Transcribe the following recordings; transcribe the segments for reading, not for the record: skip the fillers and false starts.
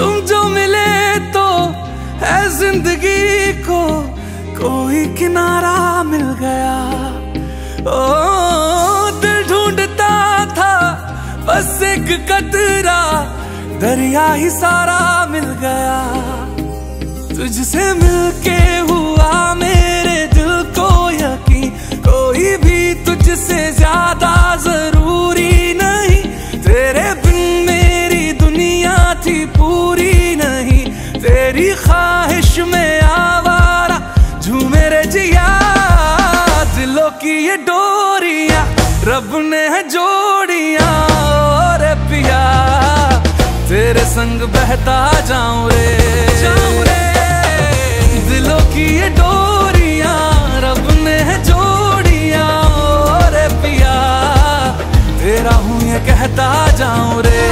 तुम जो मिले तो है जिंदगी को कोई किनारा मिल गया। ओ दिल ढूंढता था बस एक कतरा, दरिया ही सारा मिल गया। तुझसे मिलके हुआ मेरे दिल को यकीन, कोई भी तुझसे ज्यादा जरूरी नहीं। तेरे बिन मेरी दुनिया थी पूरी नहीं, तेरी ख्वाहिश में आवारा झूमे रे जिया। दिलों की ये डोरियां रब ने है जोड़ियां, और पिया तेरे संग बहता जाऊं रे, जाऊं रे। दिलों की ये डोरियां रब ने है जोड़ियां, और पिया तेरा हूं ये कहता जाऊं रे।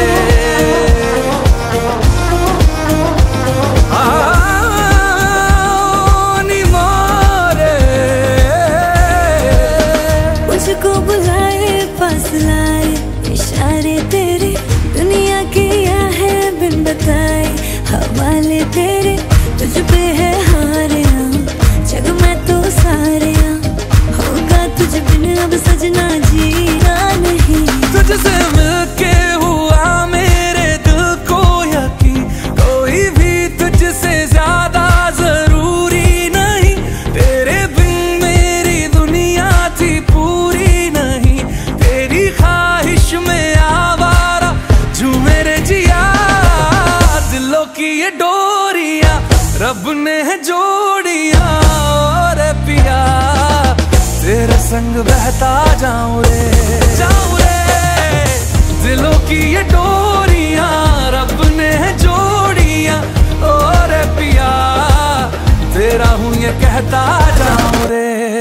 मुझको बुलाए पास लाए इशारे तेरे, दुनिया किया है बिन बताए हवाले तेरे। तुझ पे है हारे जग में तो सारे, होगा तुझ बिन अब सजना जीना नहीं। तुझसे मिलके हुआ मेरे दिल को यकीन, कोई भी तुझसे ज्यादा जरूरी नहीं। तेरे बिन मेरी दुनिया थी पूरी नहीं, तेरी ख्वाहिश में आवारा झूमे रे जिया। दिलों की ये डोरियां रब ने है जोड़ियां, और पिया तेरे संग बहता जाऊं रे, जाऊं रे। दिलों की ये डोरियां रब ने है जोड़ियां, और पिया तेरा हूं ये कहता जाऊं रे।